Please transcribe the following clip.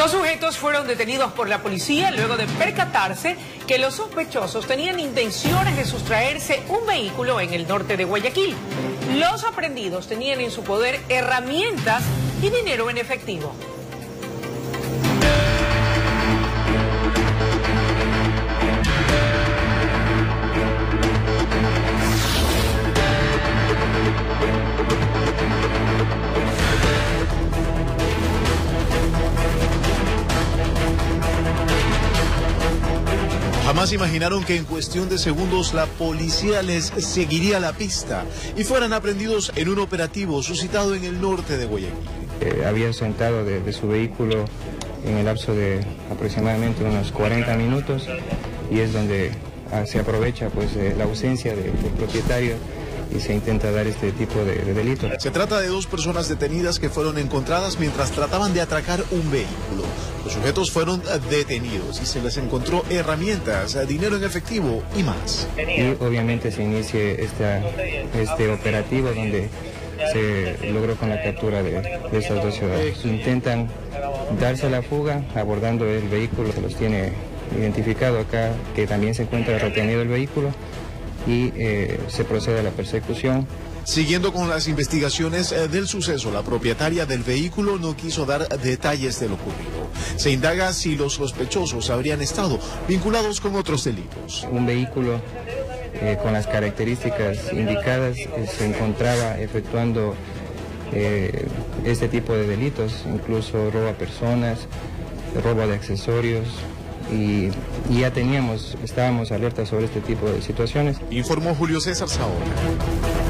Dos sujetos fueron detenidos por la policía luego de percatarse que los sospechosos tenían intenciones de sustraerse un vehículo en el norte de Guayaquil. Los aprehendidos tenían en su poder herramientas y dinero en efectivo. Jamás imaginaron que en cuestión de segundos la policía les seguiría la pista y fueran aprendidos en un operativo suscitado en el norte de Guayaquil. Había sentado de su vehículo en el lapso de aproximadamente unos 40 minutos y es donde se aprovecha la ausencia del propietario y se intenta dar este tipo de delito. Se trata de dos personas detenidas que fueron encontradas mientras trataban de atracar un vehículo. Los sujetos fueron detenidos y se les encontró herramientas, dinero en efectivo y más. Y obviamente se inicia este operativo donde se logró con la captura de estos dos ciudadanos. Intentan darse a la fuga abordando el vehículo, se los tiene identificado acá que también se encuentra retenido el vehículo y se procede a la persecución. Siguiendo con las investigaciones del suceso, la propietaria del vehículo no quiso dar detalles de lo ocurrido. Se indaga si los sospechosos habrían estado vinculados con otros delitos. Un vehículo con las características indicadas se encontraba efectuando este tipo de delitos, incluso robo a personas, robo de accesorios. Y ya estábamos alertas sobre este tipo de situaciones. Informó Julio César Saona.